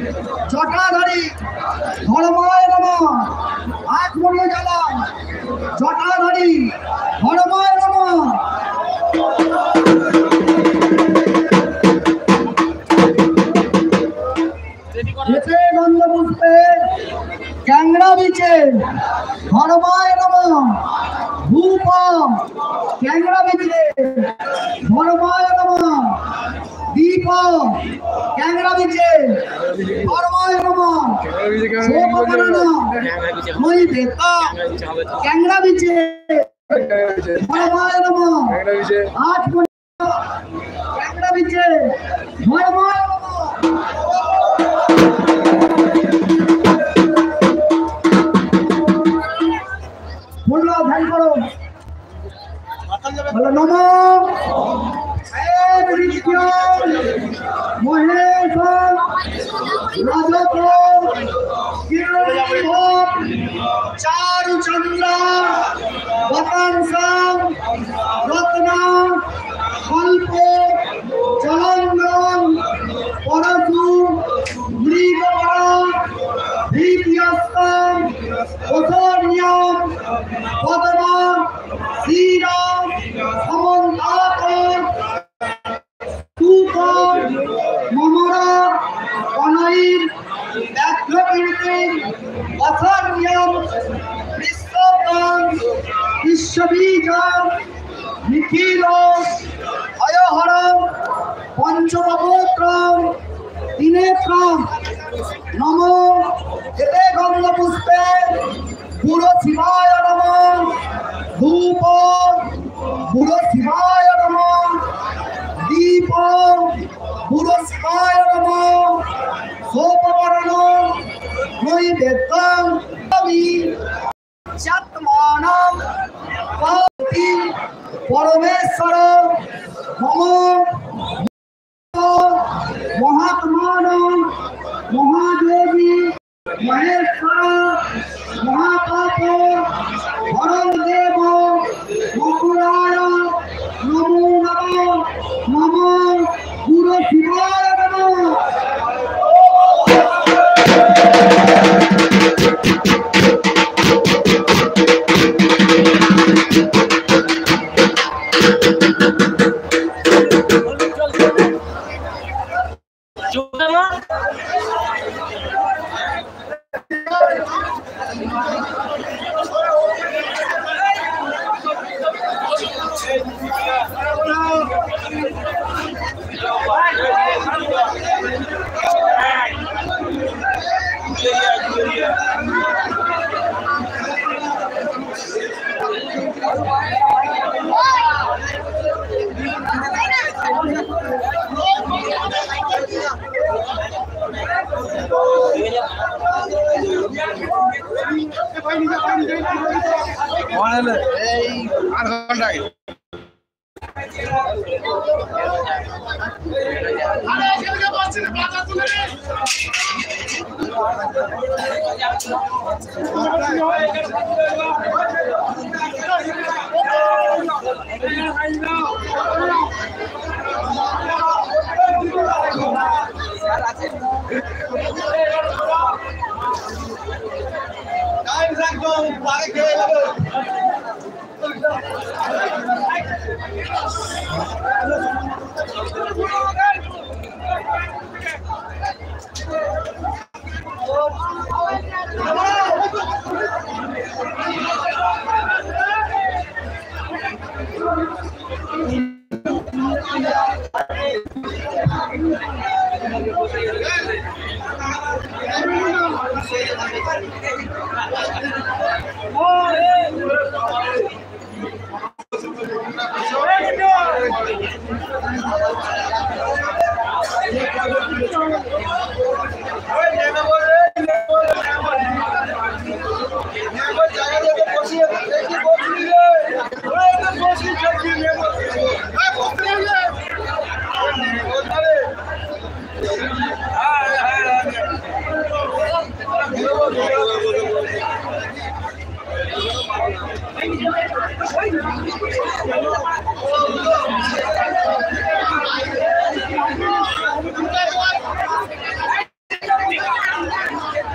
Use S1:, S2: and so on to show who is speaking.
S1: জটাধারী ধর্মায় নমঃ। আত্মনীয় জ্বালা জটাধারী ধর্মায় নমঃ। এতে গন্ধ পুষ্পে ক্যাংরা বিচে ধর্মায় নমঃ। ধূপ ক্যাংরা বিচে ধর্মায় নমঃ। দীপ ক্যাংরা বিচে ধর্মায় নমঃ। নৈবেদ্য ক্যাংরা বিচে ধর্মায় নমঃ। আট ক্যাংরা বিচে ধর্মায় নমঃ। বললো ধ্যান করো, বলো নমঃ মহেশ রাজক চারু চন্দ্র বতাংসাং রত্ন কল্প চলঙ্গম পরশু মৃগবর ভীতিয়স্তম ওধনিয়ম পদ্ম শ্রীরাম সমন্তাত তুকর মমরা অনৈর ব্যাঘ্রকীর্তি অথর্যম বিশ্বতং বিশ্ববীজম নিখিল হয়হরম পঞ্চমগোত্রম তিনেত্রম নম। এতে গন্ধ পুষ্পে বুড়ো শিবায় নমঃ। ধূপ বুড়ো শিবায় নমঃ। দীপ বুড়ো শিবায় নমঃ। সোপবরণ নৈবেদ্যং চাত্মানং পরমেশ্বর মম মহাত্মানং মহাযোগী মহেশ্বর মহাপাপ হরং দেব মকুরায় নমো নমঃ। নম গুরু শিবায় নমঃ।